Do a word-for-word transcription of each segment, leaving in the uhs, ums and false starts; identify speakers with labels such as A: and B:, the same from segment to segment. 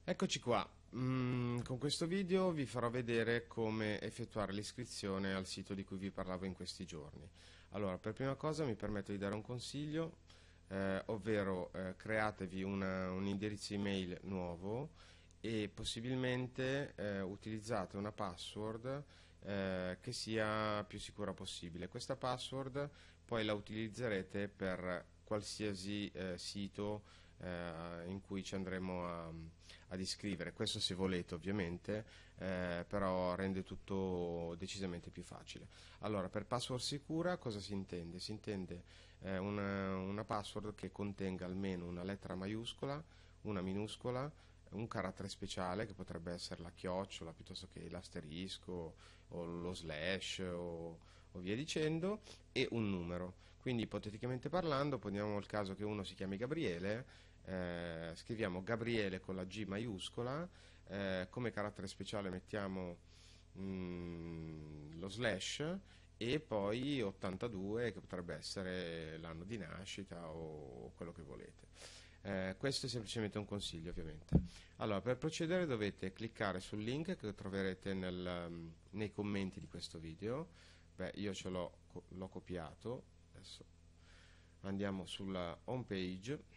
A: Eccoci qua. Mm, con questo video vi farò vedere come effettuare l'iscrizione al sito di cui vi parlavo in questi giorni. Allora, per prima cosa mi permetto di dare un consiglio, eh, ovvero eh, createvi una- un indirizzo email nuovo e possibilmente eh, utilizzate una password eh, che sia più sicura possibile. Questa password poi la utilizzerete per qualsiasi eh, sito eh, in cui ci andremo a ad iscrivere, questo se volete ovviamente, eh, però rende tutto decisamente più facile. Allora, per password sicura cosa si intende? Si intende eh, una, una password che contenga almeno una lettera maiuscola, una minuscola, un carattere speciale che potrebbe essere la chiocciola piuttosto che l'asterisco o lo slash o, o via dicendo, e un numero. Quindi ipoteticamente parlando, poniamo il caso che uno si chiami Gabriele, eh, scriviamo Gabriele con la G maiuscola, eh, come carattere speciale mettiamo mm, lo slash e poi ottantadue, che potrebbe essere l'anno di nascita o quello che volete. Eh, questo è semplicemente un consiglio, ovviamente. Allora, per procedere dovete cliccare sul link che troverete nel, um, nei commenti di questo video. Beh, io ce l'ho l'ho copiato. Adesso andiamo sulla home page.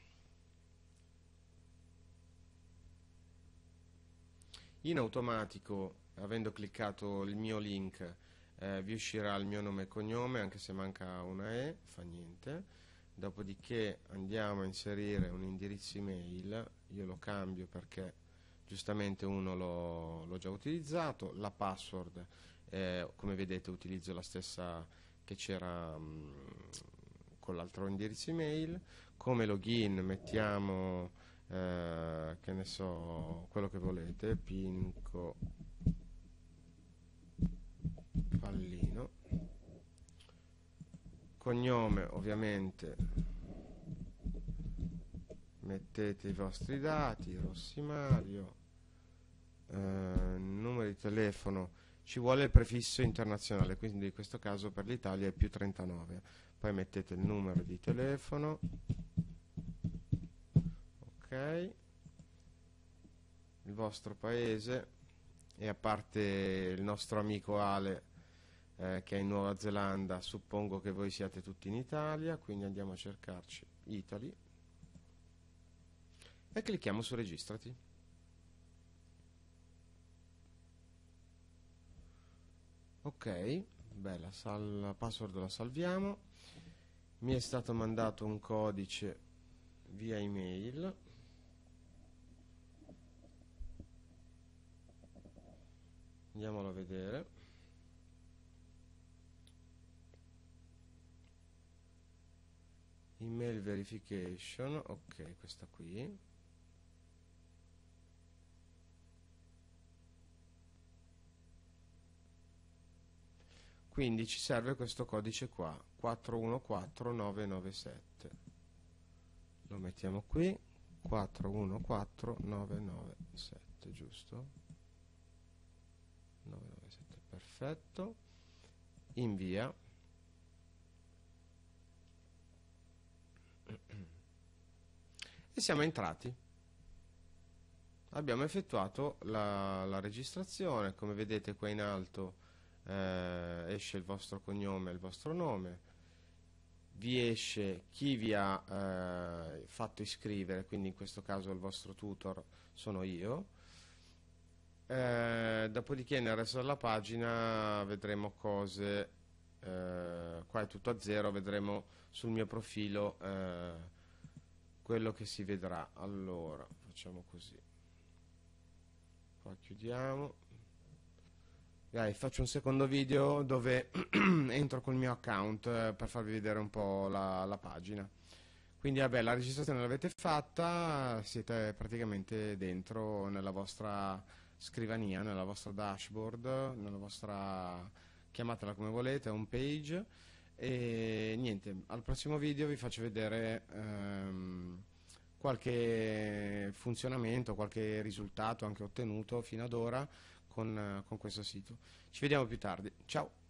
A: In automatico, avendo cliccato il mio link, eh, vi uscirà il mio nome e cognome, anche se manca una E, fa niente. Dopodiché andiamo a inserire un indirizzo email, io lo cambio perché giustamente uno l'ho già utilizzato. La password, eh, come vedete, utilizzo la stessa che c'era con l'altro indirizzo email. Come login mettiamo eh, che ne so, quello che volete, Pinco Pallino. Cognome, ovviamente mettete i vostri dati, Rossi Mario. eh, numero di telefono, ci vuole il prefisso internazionale, quindi in questo caso per l'Italia è più trentanove. Poi mettete il numero di telefono, ok, il vostro paese, e a parte il nostro amico Ale eh, che è in Nuova Zelanda, suppongo che voi siate tutti in Italia, quindi andiamo a cercarci Italy e clicchiamo su registrati. Ok, beh, la, sal la password la salviamo. Mi è stato mandato un codice via email. Andiamolo a vedere. Email verification, ok, questa qui. Quindi ci serve questo codice qua, quattro uno quattro nove nove sette. Lo mettiamo qui, quattro uno quattro nove nove sette, giusto? nove nove sette, perfetto. Invia. E siamo entrati. Abbiamo effettuato la, la registrazione, come vedete qua in alto eh, esce il vostro cognome e il vostro nome, vi esce chi vi ha eh, fatto iscrivere, quindi in questo caso il vostro tutor sono io. Eh, dopodiché nel resto della pagina vedremo cose, eh, qua è tutto a zero, vedremo sul mio profilo eh, quello che si vedrà. Allora facciamo così, qua chiudiamo. Dai, faccio un secondo video dove entro col mio account eh, per farvi vedere un po' la, la pagina. Quindi vabbè, la registrazione l'avete fatta, siete praticamente dentro nella vostra scrivania, nella vostra dashboard, nella vostra, chiamatela come volete, home page. E niente, al prossimo video vi faccio vedere ehm, qualche funzionamento, qualche risultato anche ottenuto fino ad ora con, con questo sito. Ci vediamo più tardi, ciao!